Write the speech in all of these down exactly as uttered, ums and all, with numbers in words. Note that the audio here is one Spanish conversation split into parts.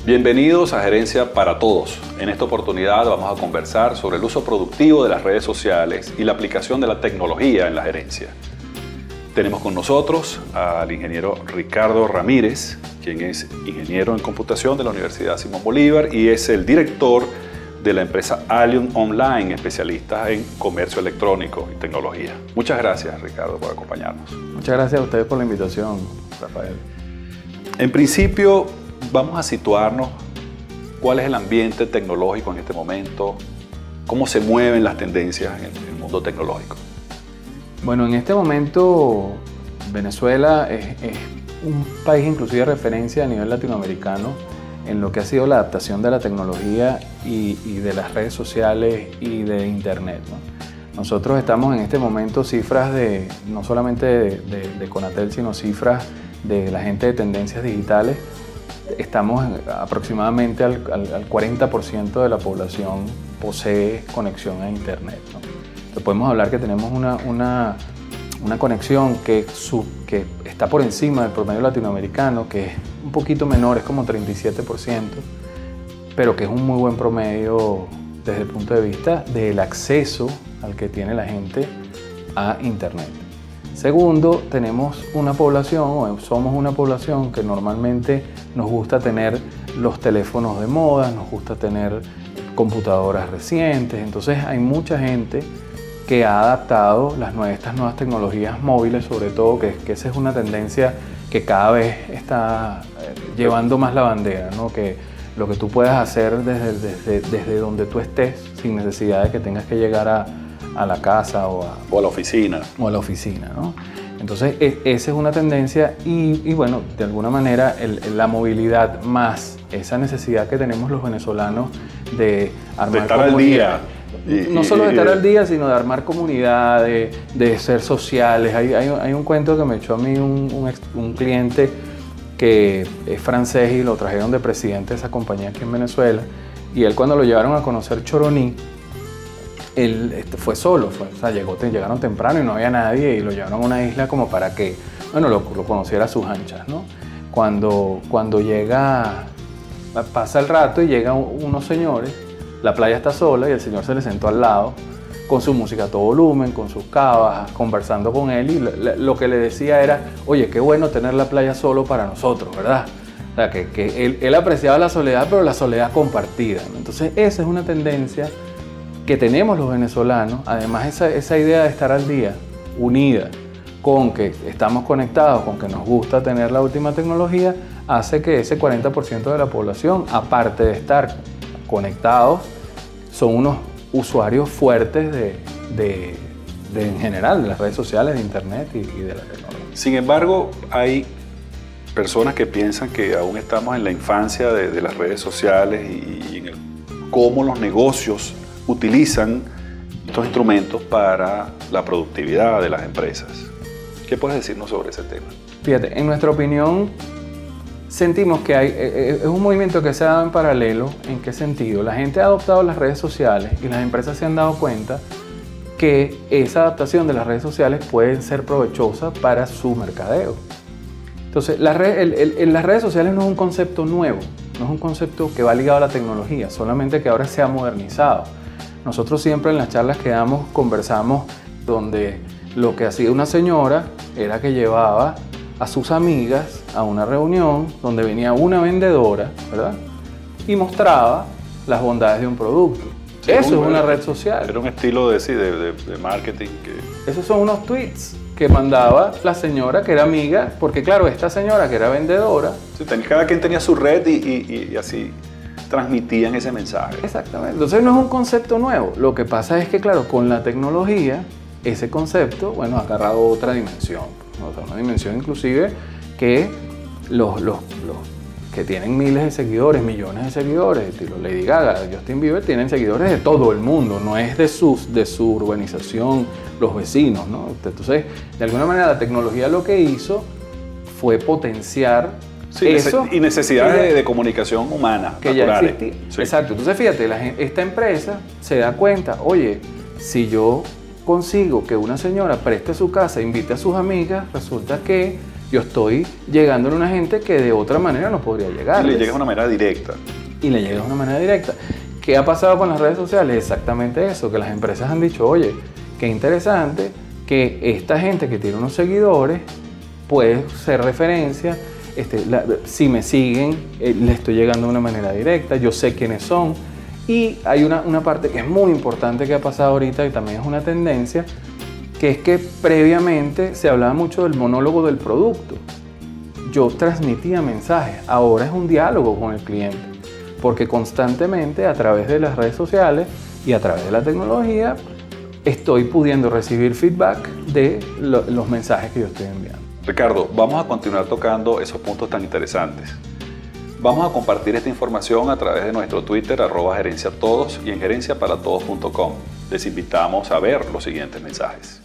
Bienvenidos a Gerencia para Todos. En esta oportunidad vamos a conversar sobre el uso productivo de las redes sociales y la aplicación de la tecnología en la gerencia. Tenemos con nosotros al ingeniero Ricardo Ramírez, quien es ingeniero en computación de la Universidad Simón Bolívar y es el director de la empresa Allium Online, especialista en comercio electrónico y tecnología. Muchas gracias, Ricardo, por acompañarnos. Muchas gracias a ustedes por la invitación, Rafael. En principio, vamos a situarnos cuál es el ambiente tecnológico en este momento, cómo se mueven las tendencias en el mundo tecnológico. Bueno, en este momento Venezuela es, es un país inclusive de referencia a nivel latinoamericano en lo que ha sido la adaptación de la tecnología y, y de las redes sociales y de Internet, ¿no? Nosotros estamos en este momento cifras de, no solamente de, de, de Conatel, sino cifras de la gente de tendencias digitales. Estamos aproximadamente al, al, al cuarenta por ciento de la población posee conexión a Internet, ¿no? Entonces podemos hablar que tenemos una, una, una conexión que, sub, que está por encima del promedio latinoamericano, que es un poquito menor, es como treinta y siete por ciento, pero que es un muy buen promedio desde el punto de vista del acceso al que tiene la gente a Internet. Segundo, tenemos una población, o somos una población que normalmente nos gusta tener los teléfonos de moda, nos gusta tener computadoras recientes, entonces hay mucha gente que ha adaptado las nuevas, estas nuevas tecnologías móviles, sobre todo, que, que esa es una tendencia que cada vez está llevando más la bandera, ¿no? Que lo que tú puedas hacer desde, desde, desde donde tú estés, sin necesidad de que tengas que llegar a, a la casa o a, o a la oficina. O a la oficina, ¿no? Entonces, es, esa es una tendencia y, y bueno, de alguna manera, el, la movilidad más esa necesidad que tenemos los venezolanos de armar de estar al día. Y, no solo de estar al día, sino de armar comunidad, de, de ser sociales. Hay, hay, hay un cuento que me echó a mí un, un, ex, un cliente que es francés y lo trajeron de presidente de esa compañía aquí en Venezuela. Y él, cuando lo llevaron a conocer Choroní, él este, fue solo, fue, o sea, llegó, te, llegaron temprano y no había nadie y lo llevaron a una isla como para que, bueno, lo, lo conociera a sus anchas, ¿no? Cuando, cuando llega, pasa el rato y llegan unos señores, la playa está sola y el señor se le sentó al lado con su música a todo volumen, con sus cavas, conversando con él y lo, lo que le decía era, oye, qué bueno tener la playa solo para nosotros, ¿verdad? O sea, que, que él, él apreciaba la soledad, pero la soledad compartida, ¿no? Entonces esa es una tendencia que tenemos los venezolanos, además esa, esa idea de estar al día, unida con que estamos conectados, con que nos gusta tener la última tecnología, hace que ese cuarenta por ciento de la población, aparte de estar conectados, son unos usuarios fuertes de, de, de en general, de las redes sociales, de Internet y, y de la tecnología. Sin embargo, hay personas que piensan que aún estamos en la infancia de, de las redes sociales y, y en el, cómo los negocios utilizan estos instrumentos para la productividad de las empresas. ¿Qué puedes decirnos sobre ese tema? Fíjate, en nuestra opinión, sentimos que hay, es un movimiento que se ha dado en paralelo. ¿En qué sentido? La gente ha adoptado las redes sociales y las empresas se han dado cuenta que esa adaptación de las redes sociales puede ser provechosa para su mercadeo. Entonces, la red, el, el, el, las redes sociales no es un concepto nuevo, no es un concepto que va ligado a la tecnología, solamente que ahora se ha modernizado. Nosotros siempre en las charlas que damos conversamos donde lo que hacía una señora era que llevaba a sus amigas a una reunión donde venía una vendedora, ¿verdad? Y mostraba las bondades de un producto. Sí, eso un, es una red social. Era un estilo de, sí, de, de, de marketing. Que... Esos son unos tweets que mandaba la señora que era amiga, porque claro, esta señora que era vendedora... Sí, cada quien tenía su red y, y, y así transmitían ese mensaje. Exactamente. Entonces no es un concepto nuevo. Lo que pasa es que, claro, con la tecnología, ese concepto, bueno, ha agarrado otra dimensión. O sea, una dimensión inclusive que los, los, los que tienen miles de seguidores, millones de seguidores, estilo Lady Gaga, Justin Bieber, tienen seguidores de todo el mundo, no es de, sus, de su urbanización, los vecinos, ¿no? Entonces, de alguna manera la tecnología lo que hizo fue potenciar sí, eso y necesidades de, de comunicación humana, que naturales. Ya existía. Sí. Exacto. Entonces, fíjate, la, esta empresa se da cuenta, oye, si yo consigo que una señora preste su casa e invite a sus amigas, resulta que yo estoy llegando a una gente que de otra manera no podría llegar. Y le llegas de una manera directa. Y le llegas de una manera directa. ¿Qué ha pasado con las redes sociales? Exactamente eso, que las empresas han dicho, oye, qué interesante que esta gente que tiene unos seguidores puede ser referencia. Este, la, si me siguen, eh, le estoy llegando de una manera directa, yo sé quiénes son. Y hay una, una parte que es muy importante que ha pasado ahorita y también es una tendencia, que es que previamente se hablaba mucho del monólogo del producto. Yo transmitía mensajes, ahora es un diálogo con el cliente, porque constantemente a través de las redes sociales y a través de la tecnología estoy pudiendo recibir feedback de lo, los mensajes que yo estoy enviando. Ricardo, vamos a continuar tocando esos puntos tan interesantes. Vamos a compartir esta información a través de nuestro Twitter, arroba gerenciatodos y en gerencia para todos punto com. Les invitamos a ver los siguientes mensajes.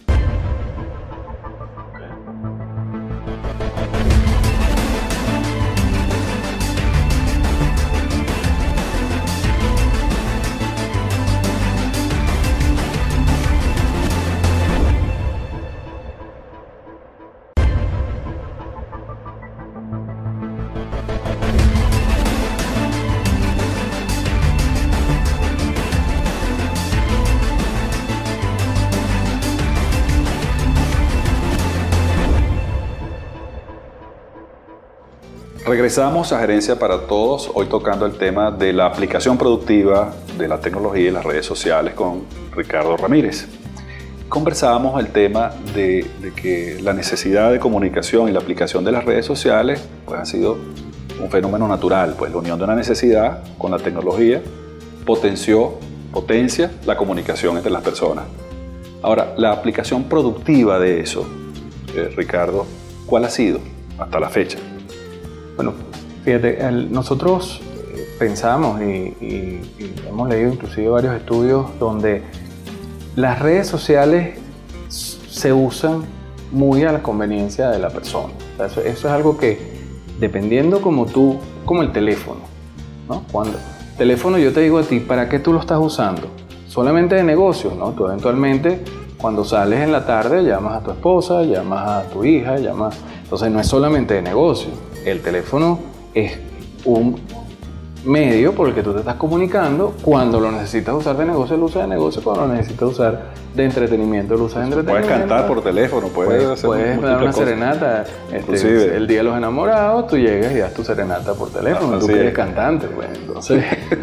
Regresamos a Gerencia para Todos, hoy tocando el tema de la aplicación productiva de la tecnología y las redes sociales con Ricardo Ramírez. Conversábamos el tema de, de que la necesidad de comunicación y la aplicación de las redes sociales pues, ha sido un fenómeno natural, pues la unión de una necesidad con la tecnología potenció, potencia la comunicación entre las personas. Ahora, la aplicación productiva de eso, eh, Ricardo, ¿cuál ha sido hasta la fecha? Bueno, fíjate, el, nosotros pensamos y, y, y hemos leído inclusive varios estudios donde las redes sociales se usan muy a la conveniencia de la persona. O sea, eso, eso es algo que, dependiendo como tú, como el teléfono, ¿no? Cuando el teléfono yo te digo a ti, ¿para qué tú lo estás usando? ¿Solamente de negocio? ¿No? Tú eventualmente, cuando sales en la tarde, llamas a tu esposa, llamas a tu hija, llamas... Entonces no es solamente de negocio. El teléfono es un medio por el que tú te estás comunicando. Cuando lo necesitas usar de negocio, lo usas de negocio. Cuando lo necesitas usar de entretenimiento, lo usas de entretenimiento. Puedes cantar por teléfono, puedes, puedes hacer puedes dar una cosas. serenata. Este, el día de los enamorados, tú llegas y das tu serenata por teléfono. Ah, tú que eres cantante, pues. Entonces...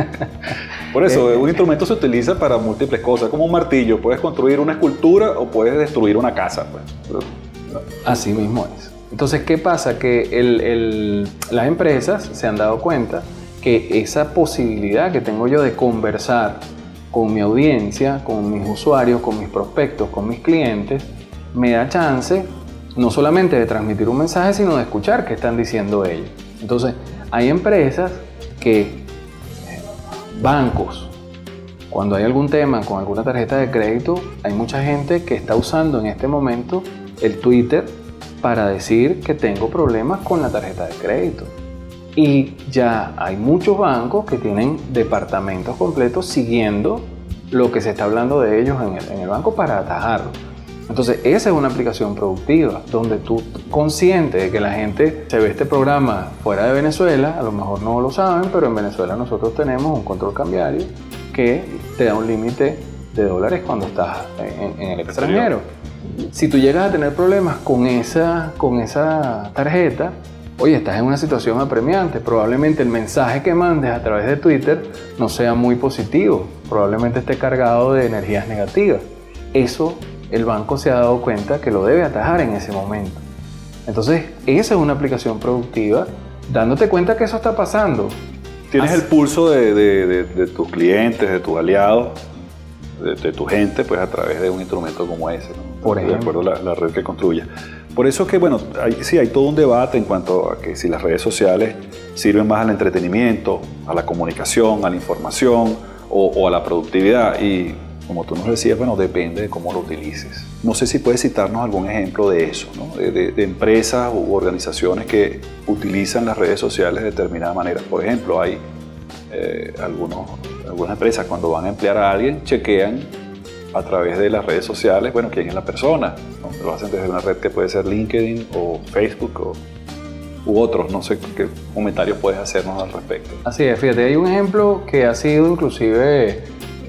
Por eso, un instrumento se utiliza para múltiples cosas. Como un martillo. Puedes construir una escultura o puedes destruir una casa, pues. Así mismo es. Entonces, ¿qué pasa? Que el, el, las empresas se han dado cuenta que esa posibilidad que tengo yo de conversar con mi audiencia, con mis usuarios, con mis prospectos, con mis clientes, me da chance no solamente de transmitir un mensaje, sino de escuchar qué están diciendo ellos. Entonces, hay empresas que, bancos, cuando hay algún tema con alguna tarjeta de crédito, hay mucha gente que está usando en este momento el Twitter para decir que tengo problemas con la tarjeta de crédito. Y ya hay muchos bancos que tienen departamentos completos siguiendo lo que se está hablando de ellos en el, en el banco para atajarlo. Entonces, esa es una aplicación productiva, donde tú, consciente de que la gente se ve este programa fuera de Venezuela, a lo mejor no lo saben, pero en Venezuela nosotros tenemos un control cambiario que te da un límite de dólares cuando estás en, en el extranjero. Si tú llegas a tener problemas con esa, con esa tarjeta, oye, estás en una situación apremiante, probablemente el mensaje que mandes a través de Twitter no sea muy positivo, probablemente esté cargado de energías negativas. Eso el banco se ha dado cuenta que lo debe atajar en ese momento. Entonces, esa es una aplicación productiva, dándote cuenta que eso está pasando. Tienes Así. el pulso de, de, de, de tus clientes, de tus aliados, de, de tu gente, pues a través de un instrumento como ese, ¿no? Por ejemplo. De acuerdo a la, la red que construyas. Por eso que, bueno, hay, sí, hay todo un debate en cuanto a que si las redes sociales sirven más al entretenimiento, a la comunicación, a la información o, o a la productividad. Y como tú nos decías, bueno, depende de cómo lo utilices. No sé si puedes citarnos algún ejemplo de eso, ¿no? de, de, de empresas u organizaciones que utilizan las redes sociales de determinada manera. Por ejemplo, hay eh, algunos, algunas empresas cuando van a emplear a alguien, chequean a través de las redes sociales, bueno, quién es la persona, ¿no? Lo hacen desde una red que puede ser LinkedIn o Facebook o, u otros, no sé qué comentarios puedes hacernos al respecto. Así es, fíjate, hay un ejemplo que ha sido inclusive eh,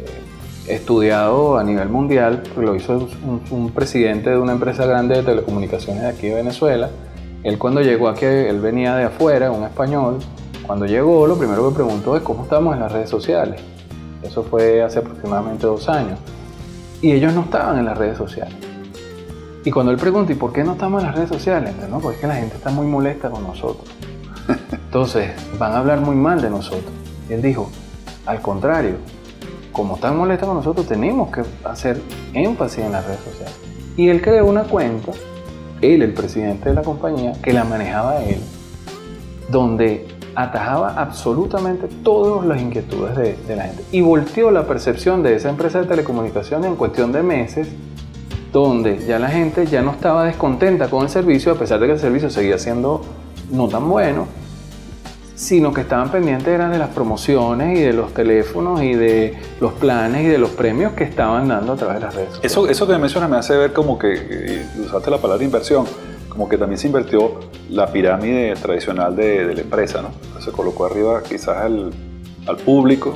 estudiado a nivel mundial, lo hizo un, un presidente de una empresa grande de telecomunicaciones de aquí de Venezuela. Él cuando llegó aquí, él venía de afuera, un español, cuando llegó lo primero que preguntó es cómo estamos en las redes sociales. Eso fue hace aproximadamente dos años. Y ellos no estaban en las redes sociales. Y cuando él pregunta, ¿y por qué no estamos en las redes sociales? No, porque es que la gente está muy molesta con nosotros. Entonces, van a hablar muy mal de nosotros. Y él dijo, al contrario, como están molestas con nosotros, tenemos que hacer énfasis en las redes sociales. Y él creó una cuenta, él, el presidente de la compañía, que la manejaba él, donde atajaba absolutamente todas las inquietudes de, de la gente y volteó la percepción de esa empresa de telecomunicaciones en cuestión de meses, donde ya la gente ya no estaba descontenta con el servicio, a pesar de que el servicio seguía siendo no tan bueno, sino que estaban pendientes eran de las promociones y de los teléfonos y de los planes y de los premios que estaban dando a través de las redes sociales. Eso, eso que me mencionas me hace ver como que, usaste la palabra inversión, como que también se invirtió la pirámide tradicional de, de la empresa, ¿no? Se colocó arriba quizás al, al público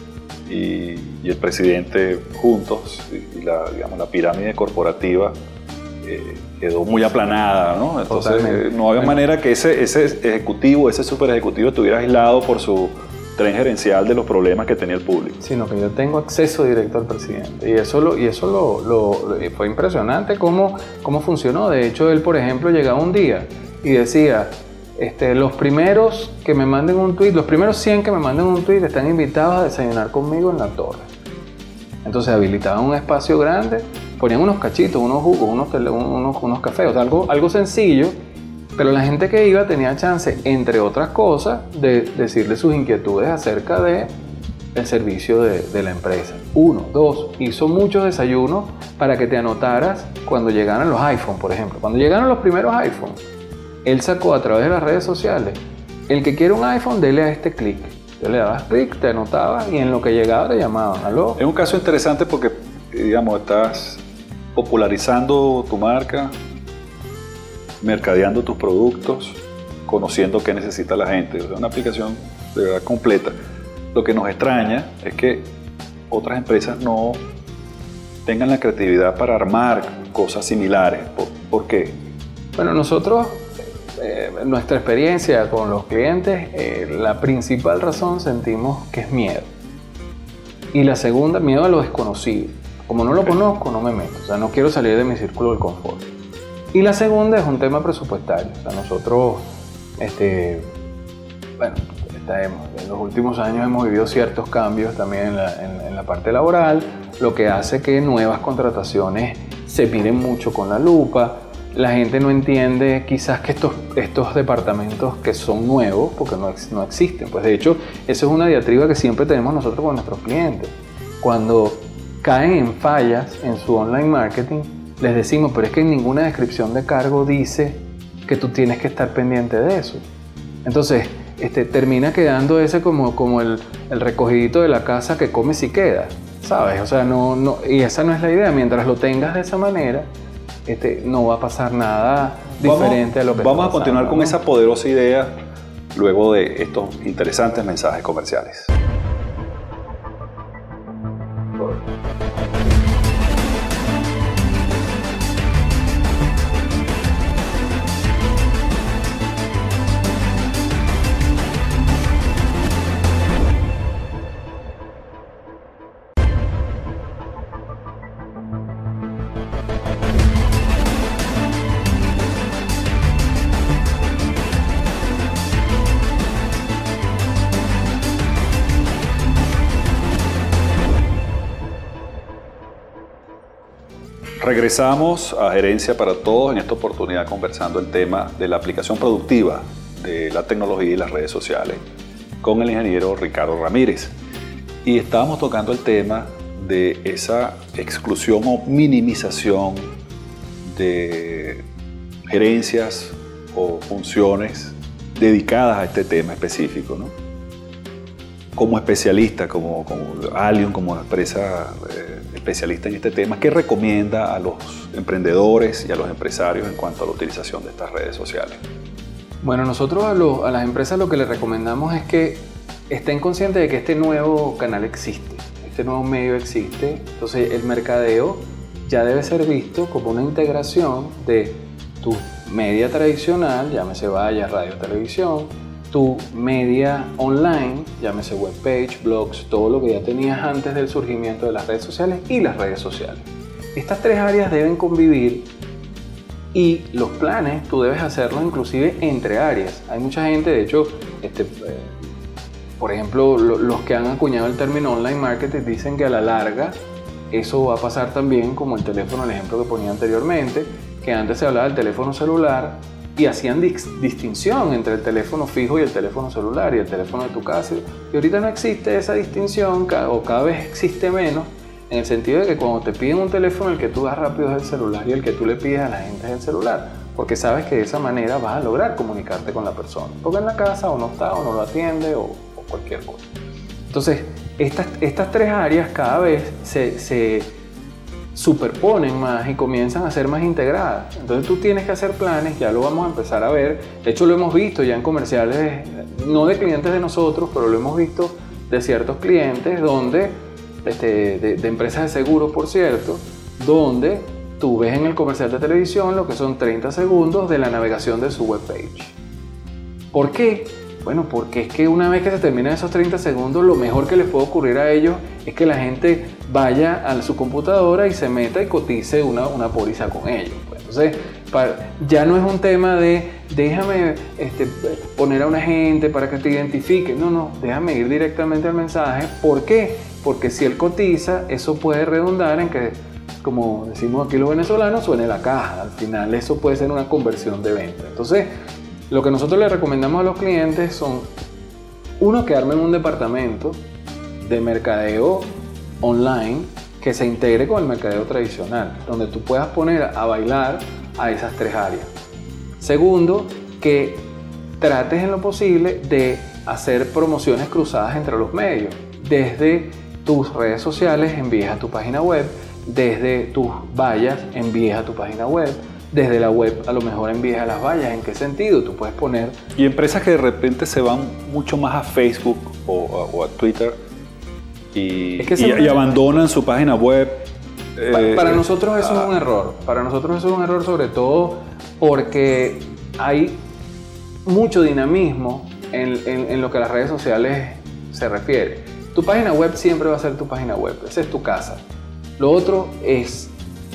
y, y el presidente juntos, y, y la, digamos, la pirámide corporativa eh, quedó muy aplanada, ¿no? Entonces eh, no había manera que ese, ese ejecutivo, ese super ejecutivo estuviera aislado por su tren gerencial de los problemas que tenía el público. Sino que yo tengo acceso directo al presidente. Y eso, lo, y eso lo, lo, lo, fue impresionante cómo, cómo funcionó. De hecho, él, por ejemplo, llegaba un día y decía, este, los primeros que me manden un tweet, los primeros cien que me manden un tweet están invitados a desayunar conmigo en la torre. Entonces habilitaban un espacio grande, ponían unos cachitos, unos jugos, unos, tele, unos, unos cafés, o sea, algo, algo sencillo. Pero la gente que iba tenía chance, entre otras cosas, de decirle sus inquietudes acerca del servicio de, de la empresa. Uno, dos, hizo muchos desayunos para que te anotaras cuando llegaran los iPhone, por ejemplo. Cuando llegaron los primeros iPhone, él sacó a través de las redes sociales, el que quiere un iPhone, dele a este clic. Tú le dabas clic, te anotabas y en lo que llegaba te llamaban. ¿Aló? Es un caso interesante porque, digamos, estás popularizando tu marca, mercadeando tus productos, conociendo qué necesita la gente. Es una aplicación de verdad completa. Lo que nos extraña es que otras empresas no tengan la creatividad para armar cosas similares. ¿Por, por qué? Bueno, nosotros, eh, nuestra experiencia con los clientes, eh, la principal razón sentimos que es miedo. Y la segunda, miedo a lo desconocido. Como no lo conozco, no me meto. O sea, no quiero salir de mi círculo del confort. Y la segunda es un tema presupuestario. O sea, nosotros, este, bueno, en los últimos años hemos vivido ciertos cambios también en la, en, en la parte laboral, lo que hace que nuevas contrataciones se miren mucho con la lupa. La gente no entiende quizás que estos, estos departamentos que son nuevos, porque no, no existen. Pues de hecho, eso es una diatriba que siempre tenemos nosotros con nuestros clientes. Cuando caen en fallas en su online marketing, les decimos, pero es que en ninguna descripción de cargo dice que tú tienes que estar pendiente de eso. Entonces, este, termina quedando ese como, como el, el recogidito de la casa que comes y queda, ¿sabes? O sea, no, no, y esa no es la idea. Mientras lo tengas de esa manera, este, no va a pasar nada diferente vamos, a lo que Vamos está a continuar pasando, con ¿no? esa poderosa idea luego de estos interesantes mensajes comerciales. Regresamos a Gerencia para Todos, en esta oportunidad conversando el tema de la aplicación productiva de la tecnología y las redes sociales con el ingeniero Ricardo Ramírez. Y estábamos tocando el tema de esa exclusión o minimización de gerencias o funciones dedicadas a este tema específico, ¿no? como especialista, como, como Alion, como empresa eh, especialista en este tema, ¿qué recomienda a los emprendedores y a los empresarios en cuanto a la utilización de estas redes sociales? Bueno, nosotros a, lo, a las empresas lo que les recomendamos es que estén conscientes de que este nuevo canal existe, este nuevo medio existe, entonces el mercadeo ya debe ser visto como una integración de tu media tradicional, llámese vallas, radio, televisión, tu media online, llámese webpage, blogs, todo lo que ya tenías antes del surgimiento de las redes sociales y las redes sociales. Estas tres áreas deben convivir y los planes tú debes hacerlos inclusive entre áreas. Hay mucha gente, de hecho, este, eh, por ejemplo, lo, los que han acuñado el término online marketing dicen que a la larga eso va a pasar también como el teléfono, el ejemplo que ponía anteriormente, que antes se hablaba del teléfono celular y hacían distinción entre el teléfono fijo y el teléfono celular y el teléfono de tu casa. Y ahorita no existe esa distinción, o cada vez existe menos, en el sentido de que cuando te piden un teléfono, el que tú das rápido es el celular y el que tú le pides a la gente es el celular, porque sabes que de esa manera vas a lograr comunicarte con la persona, porque en la casa o no está, o no lo atiende, o, o cualquier cosa. Entonces, estas, estas tres áreas cada vez se, se superponen más y comienzan a ser más integradas. Entonces tú tienes que hacer planes, ya lo vamos a empezar a ver. De hecho lo hemos visto ya en comerciales, no de clientes de nosotros, pero lo hemos visto de ciertos clientes, donde, este, de, de empresas de seguros por cierto, donde tú ves en el comercial de televisión lo que son treinta segundos de la navegación de su webpage. ¿Por qué? Bueno, porque es que una vez que se terminan esos treinta segundos, lo mejor que les puede ocurrir a ellos es que la gente vaya a su computadora y se meta y cotice una, una póliza con ellos. Pues. Entonces, para, ya no es un tema de déjame este, poner a un agente para que te identifique. No, no, déjame ir directamente al mensaje. ¿Por qué? Porque si él cotiza, eso puede redundar en que, como decimos aquí los venezolanos, suene la caja. Al final eso puede ser una conversión de venta. Entonces, lo que nosotros le recomendamos a los clientes son, uno, que armen un departamento de mercadeo online que se integre con el mercadeo tradicional, donde tú puedas poner a bailar a esas tres áreas. Segundo, que trates en lo posible de hacer promociones cruzadas entre los medios. Desde tus redes sociales envíes a tu página web, desde tus vallas envíes a tu página web, desde la web a lo mejor envíes a las vallas. ¿En qué sentido? Tú puedes poner... Y empresas que de repente se van mucho más a Facebook o, o a Twitter y, es que y, y abandonan su página web. Para, eh, para nosotros eso ah, es un error. Para nosotros eso es un error sobre todo porque hay mucho dinamismo en, en, en lo que a las redes sociales se refiere. Tu página web siempre va a ser tu página web. Esa es tu casa. Lo otro es...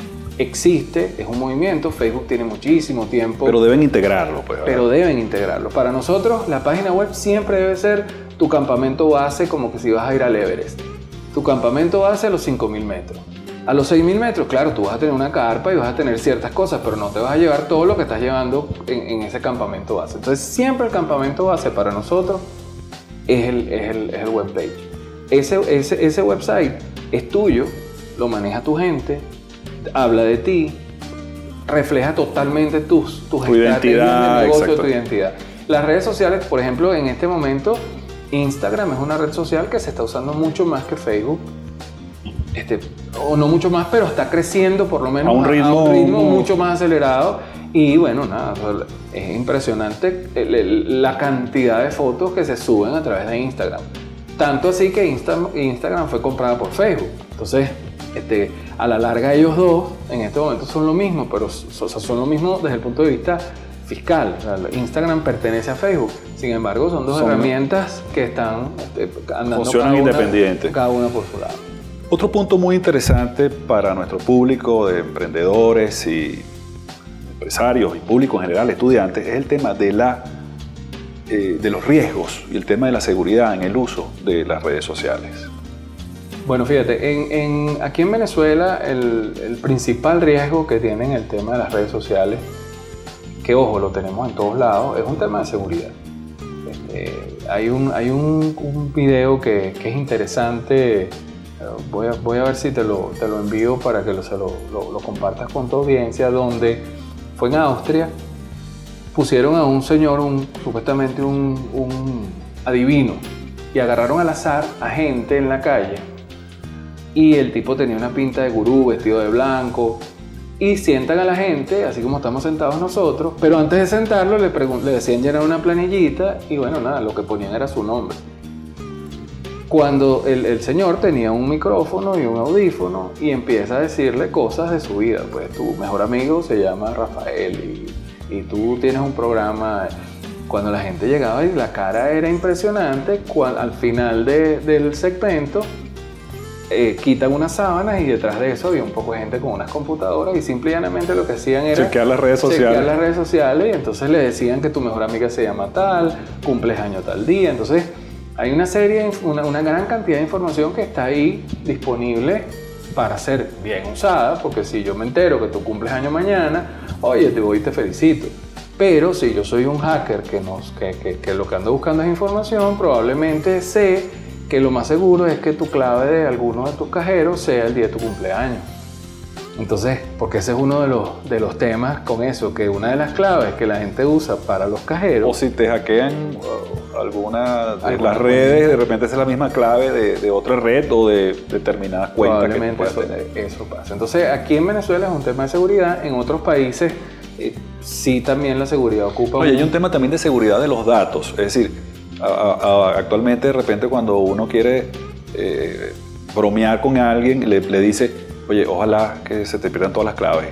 existe, es un movimiento, Facebook tiene muchísimo tiempo. Pero deben integrarlo, pues. Pero deben integrarlo. Para nosotros, la página web siempre debe ser tu campamento base, como que si vas a ir al Everest. Tu campamento base a los cinco mil metros. A los seis mil metros, claro, tú vas a tener una carpa y vas a tener ciertas cosas, pero no te vas a llevar todo lo que estás llevando en, en ese campamento base. Entonces, siempre el campamento base para nosotros es el, es el, es el webpage. Ese, ese, ese website es tuyo, lo maneja tu gente, habla de ti, refleja totalmente tus, tus tu identidad, de negocio, exacto. Tu identidad. Las redes sociales, por ejemplo, en este momento, Instagram es una red social que se está usando mucho más que Facebook. Este, o no mucho más, pero está creciendo por lo menos a un ritmo, a un ritmo mucho más acelerado. Y bueno, nada, es impresionante la cantidad de fotos que se suben a través de Instagram. Tanto así que Insta, Instagram fue comprada por Facebook. Entonces, este, a la larga ellos dos en este momento son lo mismo, pero so, son lo mismo desde el punto de vista fiscal. O sea, Instagram pertenece a Facebook. Sin embargo, son dos son herramientas que están este, andando funcionan independientes. Cada una por su lado. Otro punto muy interesante para nuestro público de emprendedores y empresarios y público en general, estudiantes, es el tema de, la, eh, de los riesgos y el tema de la seguridad en el uso de las redes sociales. Bueno, fíjate, en, en, aquí en Venezuela el, el principal riesgo que tienen el tema de las redes sociales, que ojo, lo tenemos en todos lados, es un tema de seguridad. Este, hay un, hay un, un video que, que es interesante. Voy a, voy a ver si te lo, te lo envío para que lo, se lo, lo, lo compartas con tu audiencia, donde fue en Austria, pusieron a un señor, un, supuestamente un, un adivino, y agarraron al azar a gente en la calle y el tipo tenía una pinta de gurú, vestido de blanco, y sientan a la gente, así como estamos sentados nosotros, pero antes de sentarlo le, le decían llenar una planillita y bueno, nada, lo que ponían era su nombre. Cuando el, el señor tenía un micrófono y un audífono y empieza a decirle cosas de su vida, pues tu mejor amigo se llama Rafael y, y tú tienes un programa. Cuando la gente llegaba y la cara era impresionante, cual, al final de, del segmento eh, quitan unas sábanas y detrás de eso había un poco de gente con unas computadoras y simple y llanamente lo que hacían era chequear las redes sociales. Chequear las redes sociales y entonces le decían que tu mejor amiga se llama tal, cumples año tal día. Entonces hay una serie, una, una gran cantidad de información que está ahí disponible para ser bien usada, porque si yo me entero que tú cumples año mañana, oye, te voy y te felicito. Pero si yo soy un hacker que, nos, que, que, que lo que ando buscando es información, probablemente sé que lo más seguro es que tu clave de alguno de tus cajeros sea el día de tu cumpleaños. Entonces, porque ese es uno de los, de los temas con eso, que una de las claves que la gente usa para los cajeros... O si te hackean alguna de las redes, de repente es la misma clave de, de otra red o de determinadas cuentas. Probablemente que eso, tener. eso pasa. Entonces, aquí en Venezuela es un tema de seguridad, en otros países eh, sí también la seguridad ocupa... Oye, un... hay un tema también de seguridad de los datos, es decir, a, a, actualmente de repente cuando uno quiere eh, bromear con alguien, le, le dice... Oye, ojalá que se te pierdan todas las claves.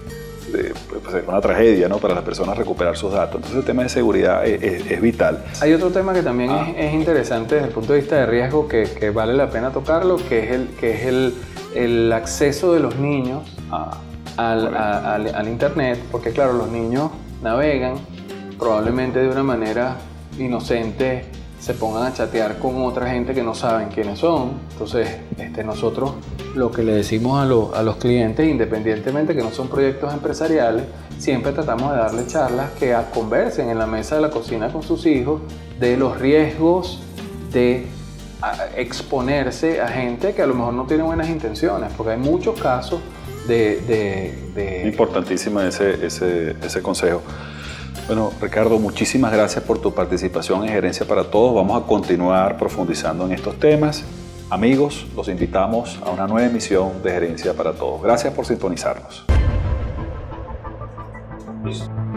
Es pues, una tragedia, ¿no? Para las personas recuperar sus datos. Entonces el tema de seguridad es, es, es vital. Hay otro tema que también ah. es, es interesante desde el punto de vista de riesgo que, que vale la pena tocarlo, que es el, que es el, el acceso de los niños ah. al, a, al, al internet, porque claro, los niños navegan probablemente de una manera inocente, se pongan a chatear con otra gente que no saben quiénes son. Entonces, este, nosotros lo que le decimos a, lo, a los clientes, independientemente que no son proyectos empresariales, siempre tratamos de darle charlas que a, conversen en la mesa de la cocina con sus hijos de los riesgos de a, exponerse a gente que a lo mejor no tiene buenas intenciones, porque hay muchos casos de... de, de... Importantísimo ese, ese, ese consejo. Bueno, Ricardo, muchísimas gracias por tu participación en Gerencia para Todos. Vamos a continuar profundizando en estos temas. Amigos, los invitamos a una nueva emisión de Gerencia para Todos. Gracias por sintonizarnos. Listo.